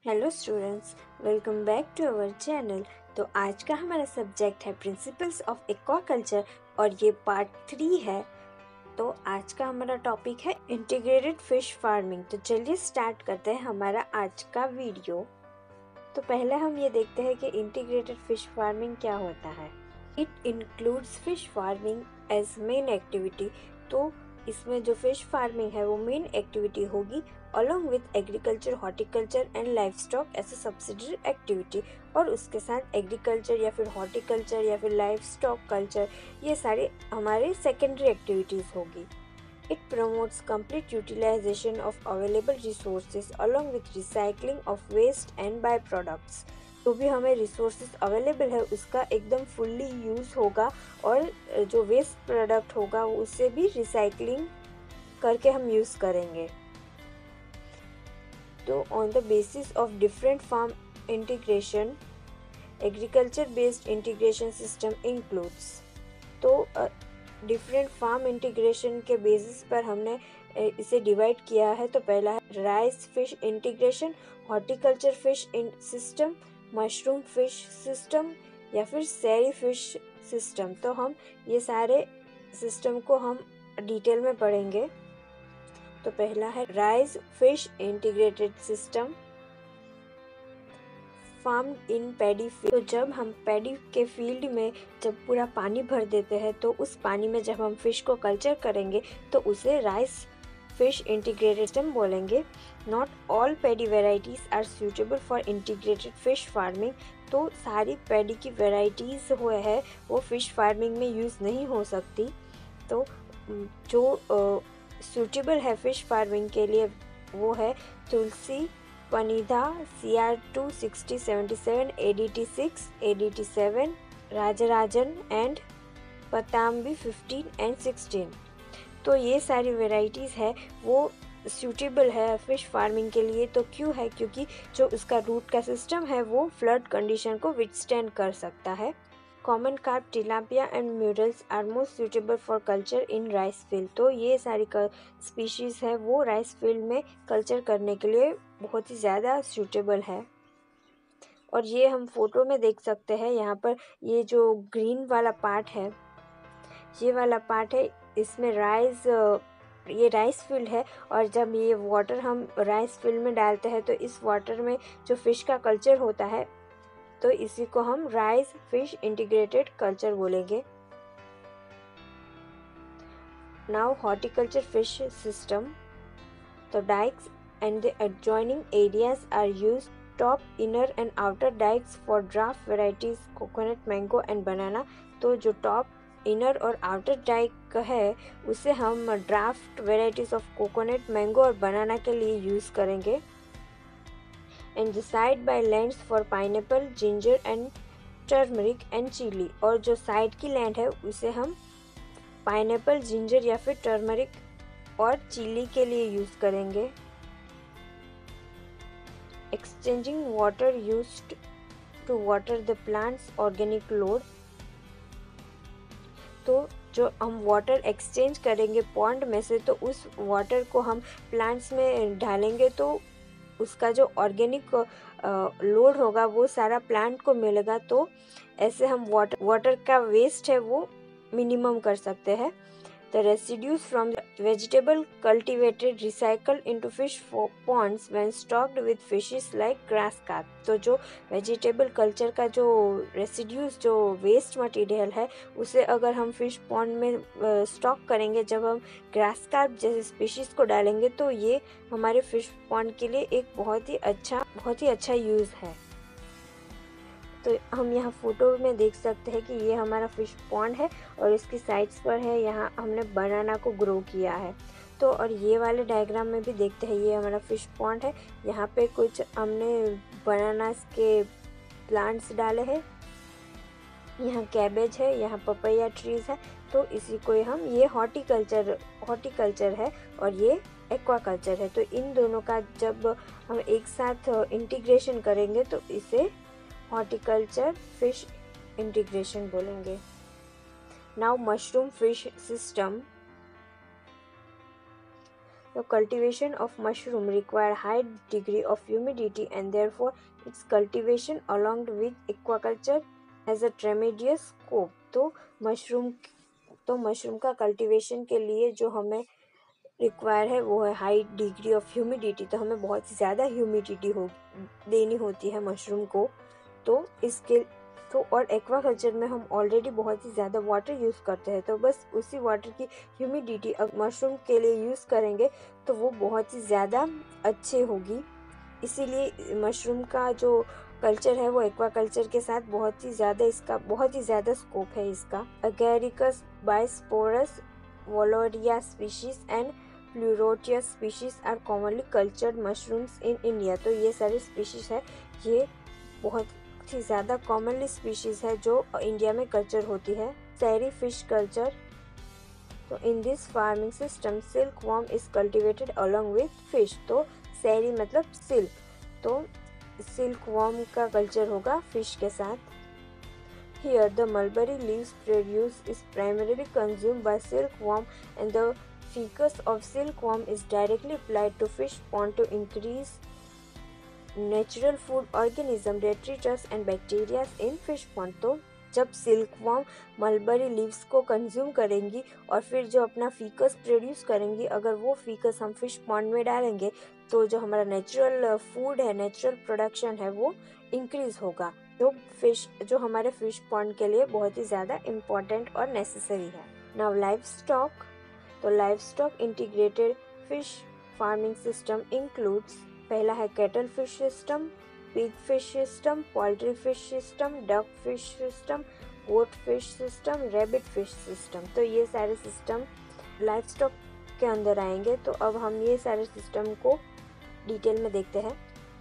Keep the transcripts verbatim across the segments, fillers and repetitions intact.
Hello students, welcome back to our channel. तो आज का हमारा सब्जेक्ट है प्रिंसिपल्स ऑफ एक्वाकल्चर और ये पार्ट थ्री है। तो आज का हमारा टॉपिक है इंटीग्रेटेड फिश फार्मिंग। तो चलिए स्टार्ट करते हैं हमारा आज का वीडियो। तो पहले हम ये देखते हैं कि इंटीग्रेटेड फिश फार्मिंग क्या होता है। It includes fish farming as main activity. तो इसमें जो फिश फार्मिंग है वो मेन एक्टिविटी होगी along with agriculture, horticulture and life stock as a subsidiary activity. और उसके साथ एग्रीकल्चर या फिर हॉर्टिकल्चर या फिर लाइफ स्टॉक कल्चर, ये सारी हमारी सेकेंडरी एक्टिविटीज़ होगी। It promotes complete utilization of available resources along with recycling of waste and byproducts। जो भी हमें रिसोर्सेज अवेलेबल है उसका एकदम फुल्ली यूज़ होगा और जो वेस्ट प्रोडक्ट होगा उससे भी रिसाइकलिंग करके हम यूज़ करेंगे। तो on the basis of different farm integration, agriculture based integration system includes. तो डिफरेंट फार्म इंटीग्रेशन के बेसिस पर हमने इसे डिवाइड किया है। तो पहला है rice fish integration, horticulture fish system, mushroom fish system या फिर सैरी फिश सिस्टम। तो हम ये सारे सिस्टम को हम डिटेल में पढ़ेंगे। तो पहला है rice fish integrated system, farm in paddy field. तो जब हम पैडी के फील्ड में जब पूरा पानी भर देते हैं तो उस पानी में जब हम फिश को कल्चर करेंगे तो उसे राइस फिश इंटीग्रेटेड सिस्टम बोलेंगे। Not all paddy varieties are suitable for integrated fish farming. तो सारी पैडी की वेराइटीज़ हुए हैं वो फिश फार्मिंग में यूज़ नहीं हो सकती। तो जो सूटेबल uh, है फिश फार्मिंग के लिए वो है तुलसी, पनीदा, C R two sixty seventy seven, A D T six, A D T seven, Rajarajan and Pattambi fifteen and sixteen. तो ये सारी वेराइटीज़ है वो सूटेबल है फिश फार्मिंग के लिए। तो क्यों है? क्योंकि जो उसका रूट का सिस्टम है वो फ्लड कंडीशन को विथस्टैंड कर सकता है। Common carp, tilapia and murrels are most suitable for culture in rice field. तो ये सारी स्पीशीज़ है वो राइस फील्ड में कल्चर करने के लिए बहुत ही ज़्यादा सूटेबल है। और ये हम फोटो में देख सकते हैं। यहाँ पर ये जो ग्रीन वाला पार्ट है, ये वाला पार्ट है, इसमें राइस, ये राइस फील्ड है। और जब ये वाटर हम राइस फील्ड में डालते हैं तो इस वाटर में जो फिश का कल्चर होता है तो इसी को हम राइस फिश इंटीग्रेटेड कल्चर बोलेंगे। Now horticulture fish system. तो dykes and the adjoining areas are used, top, inner and outer dykes for draft varieties coconut, mango and banana. तो जो टॉप, इनर और आउटर डाइक है उसे हम draft varieties of coconut, mango और banana के लिए यूज़ करेंगे। And the side by lands for pineapple, ginger and turmeric and chilli. और जो साइड की लैंड है उसे हम पाइनएप्पल, जिंजर या फिर टर्मरिक और चिली के लिए यूज़ करेंगे। Exchanging water used to water the plants, organic load. तो जो हम वाटर एक्सचेंज करेंगे पॉन्ड में से तो उस वाटर को हम प्लांट्स में डालेंगे तो उसका जो ऑर्गेनिक लोड होगा वो सारा प्लांट को मिलेगा। तो ऐसे हम वाटर वाटर का वेस्ट है वो मिनिमम कर सकते हैं। The residues from vegetable cultivated recycled into fish ponds when stocked with fishes like grass carp. तो जो वेजिटेबल कल्चर का जो रेसिड्यूज, जो वेस्ट मटेरियल है उसे अगर हम फिश पॉन्ड में स्टॉक uh, करेंगे, जब हम ग्रास कार्प जैसे स्पीशीज़ को डालेंगे तो ये हमारे फिश पॉन्ड के लिए एक बहुत ही अच्छा बहुत ही अच्छा यूज़ है। तो हम यहाँ फोटो में देख सकते हैं कि ये हमारा फिश पॉन्ड है और इसकी साइड्स पर है यहाँ हमने बनाना को ग्रो किया है। तो और ये वाले डायग्राम में भी देखते हैं ये हमारा फिश पॉन्ड है। यहाँ पे कुछ हमने बनानास के प्लांट्स डाले हैं, यहाँ कैबेज है, यहाँ पपैया ट्रीज है। तो इसी को हम, ये हॉर्टिकल्चर हॉर्टिकल्चर है और ये एक्वाकल्चर है। तो इन दोनों का जब हम एक साथ इंटीग्रेशन करेंगे तो इसे हॉर्टिकल्चर फिश इंटीग्रेशन बोलेंगे। Now mushroom fish system. The cultivation of mushroom require high degree of humidity and therefore its cultivation along with aquaculture has a tremendous scope. तो मशरूम तो मशरूम का कल्टीवेशन के लिए जो हमें रिक्वायर है वो है हाई डिग्री ऑफ ह्यूमिडिटी। तो हमें बहुत ही ज़्यादा ह्यूमिडिटी हो देनी होती है मशरूम को। तो इसके तो और एक्वाकल्चर में हम ऑलरेडी बहुत ही ज़्यादा वाटर यूज़ करते हैं, तो बस उसी वाटर की ह्यूमिडिटी अब मशरूम के लिए यूज़ करेंगे तो वो बहुत ही ज़्यादा अच्छी होगी। इसीलिए मशरूम का जो कल्चर है वो एक्वाकल्चर के साथ बहुत ही ज़्यादा इसका बहुत ही ज़्यादा स्कोप है इसका। Agaricus bisporus volvaria species and pleurotus species are commonly cultured mushrooms in India. तो ये सारे स्पीशीज है, ये बहुत ही ज़्यादा कॉमनली स्पीशीज है जो इंडिया में कल्चर होती है। सैरी फिश कल्चर, तो in this farming system silk worm is cultivated along with fish. तो सैरी मतलब सिल्क, तो सिल्क वॉर्म का कल्चर होगा फिश के साथ। Here the mulberry leaves produce is primarily consumed by silkworm and the ficus of silkworm is directly applied to fish pond to increase natural food organism detritus and bacteria in fish pond। तो जब silkworm mulberry leaves को consume करेंगी और फिर जो अपना faeces produce करेंगी, अगर वो फीकस हम फिश पॉन्ड में डालेंगे तो जो हमारा नेचुरल फूड है, नेचुरल प्रोडक्शन है वो इंक्रीज होगा, जो फिश जो हमारे फिश पॉन्ड के लिए बहुत ही ज़्यादा इम्पोर्टेंट और नेसेसरी है। नाउ लाइव स्टॉक, तो live stock integrated fish farming system includes, पहला है cattle fish system, pig fish system, poultry fish system, duck fish system, goat fish system, rabbit fish system. तो ये सारे सिस्टम लाइव स्टॉक के अंदर आएंगे। तो अब हम ये सारे सिस्टम को डिटेल में देखते हैं।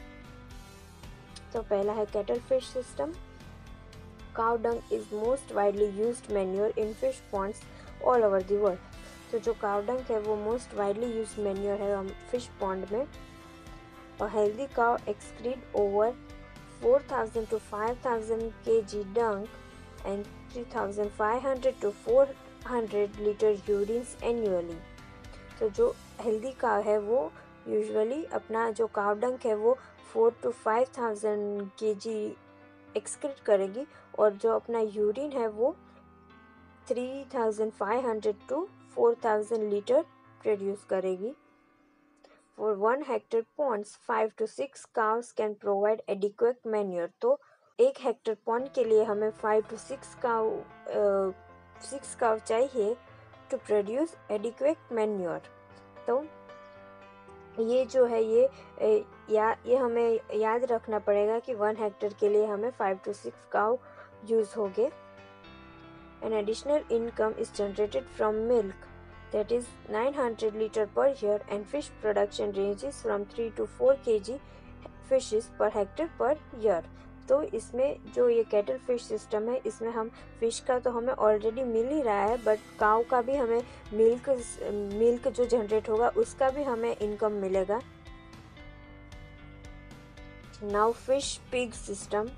तो पहला है cattle fish system. Cow dung is most widely used manure in fish ponds all over the world. तो जो काउ डंग है वो मोस्ट वाइडली यूज्ड मैन्योर है हम फिश पॉन्ड में। A healthy cow excrete over four thousand to five thousand kilograms dung and three thousand five hundred to four hundred liter urines annually। तो जो healthy काव है वो यूजुअली अपना जो काव डंग है वो फोर टू फाइव थाउजेंड के जी एक्सक्रीट करेगी और जो अपना यूरिन है वो three thousand five hundred to four thousand litre produce करेगी। For one hectare ponds, five to six cows can provide adequate manure। तो एक हेक्टर पॉन्ड के लिए हमें five to six cow six cow चाहिए टू प्रोड्यूस एडिक्वेट मैन्योर। तो ये जो है ये या ये हमें याद रखना पड़ेगा कि वन हेक्टर के लिए हमें five to six cow use होंगे। An additional income is generated from milk, that is nine hundred liter per year, and fish production ranges from three to four kilograms fishes per hectare per year। तो इसमें जो ये cattle fish system है इसमें हम fish का तो हमें ऑलरेडी मिल ही रहा है, बट काउ का भी हमें मिल्क मिल्क जो जनरेट होगा उसका भी हमें इनकम मिलेगा। नाउ फिश पिग सिस्टम,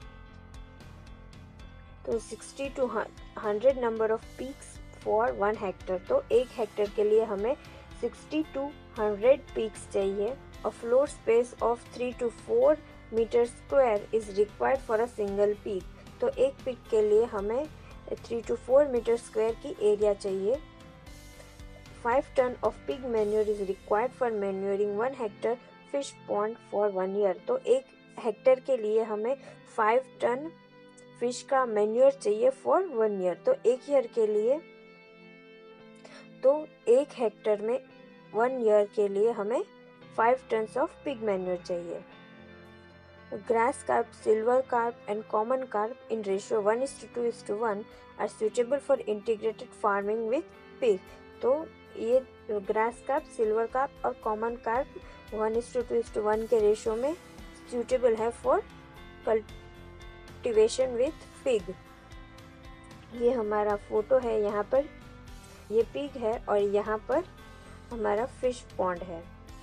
तो sixty to hundred number of pigs for one hectare. तो एक हेक्टर के लिए हमें सिक्सटी टू हंड्रेड पिग्स चाहिए। A floor space of three to four metre square is required for a single pig. तो एक pig के लिए हमें three to four metre square की एरिया चाहिए। Five ton of pig manure is required for manuring one hectare fish pond for one year. तो एक hectare के लिए हमें फाइव टन फिश का मैन्योर चाहिए फॉर वन ईयर। तो एक ईयर के लिए तो एक हेक्टर में वन ईयर के लिए हमें five tons of pig manure चाहिए। Grass carp, silver carp and common carp in ratio one is to two is to one are suitable for integrated farming with pig. तो ये grass carp, silver carp और common carp one is to two is to one के ratio में suitable है for cultivation with pig. ये हमारा photo है, यहाँ पर ये पिग है और यहाँ पर हमारा फिश पॉन्ड है।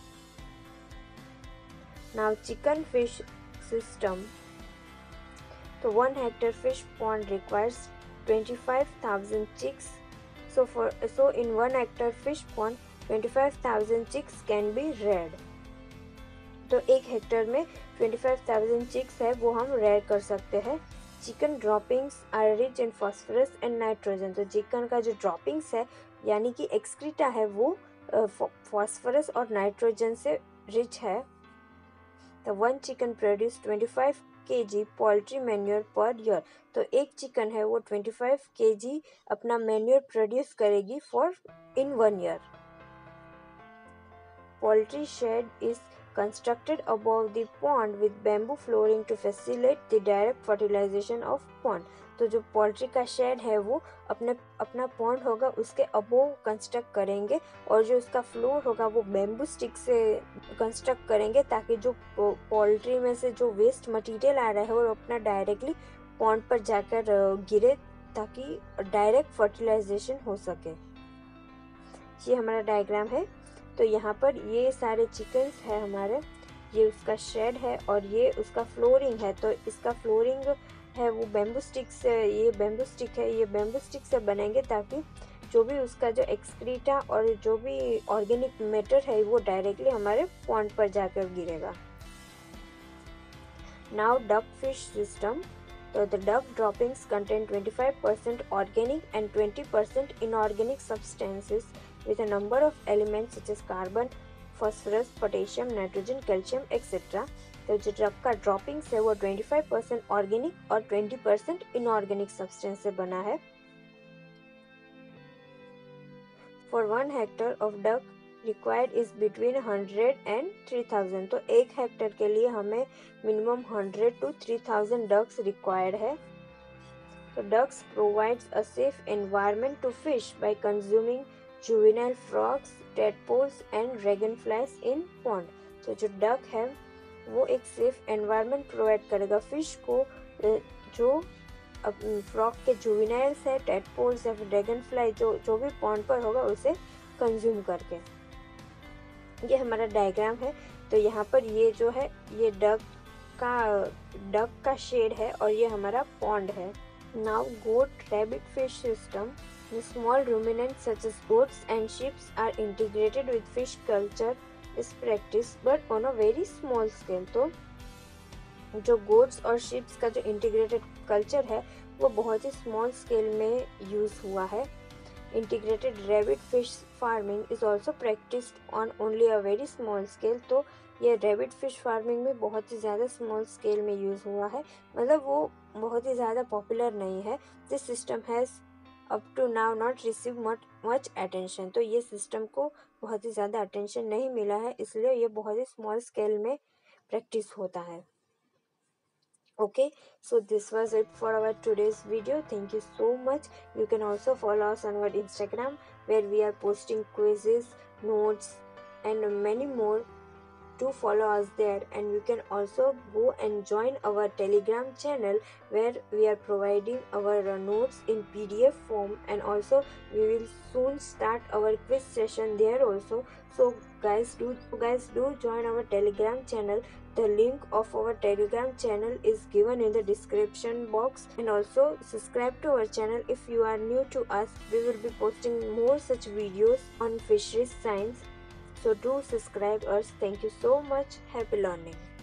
नाउ चिकन फिश सिस्टम, तो one hectare fish pond requires twenty-five thousand chicks. So for so in one hectare fish pond, twenty-five thousand chicks can be reared. तो एक हेक्टर में twenty-five thousand चिक्स है वो हम rare कर सकते हैं। Chicken droppings are rich in phosphorus and nitrogen. तो चिकन का जो ड्रॉपिंग्स है यानी कि एक्सक्रीटा है वो फॉस्फोरस और नाइट्रोजन से रिच है। तो one chicken produce twenty-five kg poultry manure per year. तो एक चिकन है वो twenty-five केजी अपना मैन्योर प्रोड्यूस करेगी for in one year. Poultry shed is constructed above the pond with bamboo flooring to facilitate the direct fertilization of pond। तो जो poultry का shade है वो अपने अपना पॉन्ड होगा उसके अबोव कंस्ट्रक्ट करेंगे और जो उसका फ्लोर होगा वो बेम्बू स्टिक से कंस्ट्रक्ट करेंगे ताकि जो पोल्ट्री में से जो वेस्ट मटेरियल आ रहा है वो अपना डायरेक्टली पॉन्ड पर जाकर गिरे ताकि डायरेक्ट फर्टिलाइजेशन हो सके। ये हमारा डायग्राम है। तो यहाँ पर ये सारे चिकन्स है हमारे, ये उसका शेड है और ये उसका फ्लोरिंग है। तो इसका फ्लोरिंग है वो बेम्बू स्टिक से, ये बेम्बू स्टिक है, ये बेम्बू स्टिक से बनेंगे ताकि जो भी उसका जो एक्सक्रीटा और जो भी ऑर्गेनिक मैटर है वो डायरेक्टली हमारे पॉन्ड पर जाकर गिरेगा। Now duck fish system. तो the duck droppings contain twenty-five percent organic and twenty percent inorganic substances with a number of elements such as carbon, phosphorus, potassium, nitrogen, calcium, et cetera. तो जो drug का droppings है वो twenty-five percent organic और twenty percent inorganic substance से बना है। For one hectare of duck required is between one hundred and three thousand। तो एक हेक्टर के लिए हमें minimum one hundred to three thousand ducks required है। तो ducks provides a safe environment to fish by consuming juvenile frogs, tadpoles and dragonflies in pond। तो जो duck है वो एक सेफ एनवायरनमेंट प्रोवाइड करेगा फिश को, जो फ्रॉग के जुवेनाइल्स है, टेडपोल्स या फिर ड्रैगन फ्लाई जो जो भी पॉन्ड पर होगा उसे कंज्यूम करके। ये हमारा डायग्राम है। तो यहाँ पर ये जो है ये डक का डक का शेड है और ये हमारा पॉन्ड है। Now goat rabbit fish system. The small ruminants such as goats and sheep are integrated with fish culture is practiced but on a very small scale। तो जो goats और sheep का जो integrated culture है वो बहुत ही small scale में use हुआ है। Integrated rabbit fish farming is also practiced on only a very small scale। तो ये rabbit fish farming में बहुत ही ज़्यादा small scale में use हुआ है, मतलब वो बहुत ही ज़्यादा popular नहीं है। This system has up to now not receive much much attention। तो ये सिस्टम को बहुत ही ज़्यादा अटेंशन नहीं मिला है, इसलिए ये बहुत ही स्मॉल स्केल में प्रैक्टिस होता है। Okay, so this was it for our today's video. Thank you so much. You can also follow us on our Instagram where we are posting quizzes, notes and many more. To follow us there, and you can also go and join our Telegram channel where we are providing our uh, notes in P D F form, and also we will soon start our quiz session there also. So guys do guys do join our Telegram channel. The link of our Telegram channel is given in the description box, and also subscribe to our channel if you are new to us. We will be posting more such videos on fisheries science. So do subscribe us. Thank you so much. Happy learning.